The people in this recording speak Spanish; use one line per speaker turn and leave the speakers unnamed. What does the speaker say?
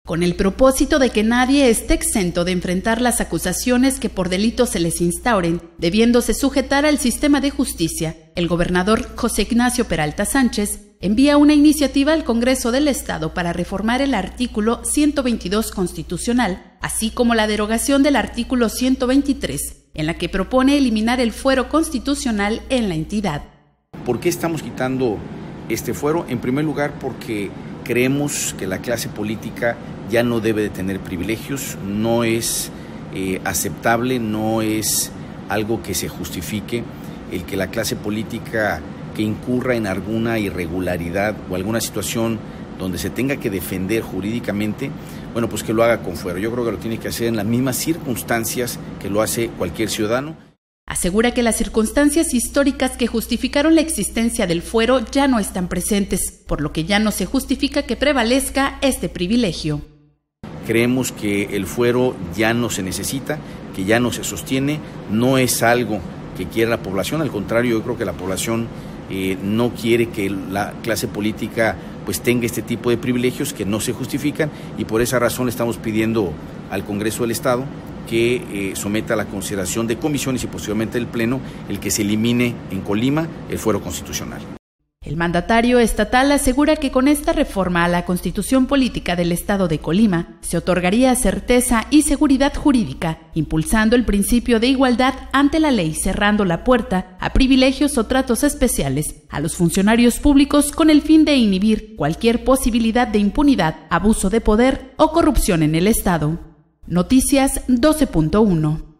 Con el propósito de que nadie esté exento de enfrentar las acusaciones que por delito se les instauren, debiéndose sujetar al sistema de justicia, el gobernador José Ignacio Peralta Sánchez envía una iniciativa al Congreso del Estado para reformar el artículo 122 constitucional, así como la derogación del artículo 123, en la que propone eliminar el fuero constitucional en la entidad.
¿Por qué estamos quitando este fuero? En primer lugar, porque creemos que la clase política ya no debe de tener privilegios, no es aceptable, no es algo que se justifique el que la clase política que incurra en alguna irregularidad o alguna situación donde se tenga que defender jurídicamente, bueno, pues que lo haga con fuero. Yo creo que lo tiene que hacer en las mismas circunstancias que lo hace cualquier ciudadano.
Asegura que las circunstancias históricas que justificaron la existencia del fuero ya no están presentes, por lo que ya no se justifica que prevalezca este privilegio.
Creemos que el fuero ya no se necesita, que ya no se sostiene, no es algo que quiera la población, al contrario, yo creo que la población no quiere que la clase política pues tenga este tipo de privilegios que no se justifican, y por esa razón le estamos pidiendo al Congreso del Estado que someta a la consideración de comisiones y posteriormente del Pleno el que se elimine en Colima el fuero constitucional.
El mandatario estatal asegura que con esta reforma a la Constitución Política del Estado de Colima se otorgaría certeza y seguridad jurídica, impulsando el principio de igualdad ante la ley, cerrando la puerta a privilegios o tratos especiales a los funcionarios públicos con el fin de inhibir cualquier posibilidad de impunidad, abuso de poder o corrupción en el Estado. Noticias 12.1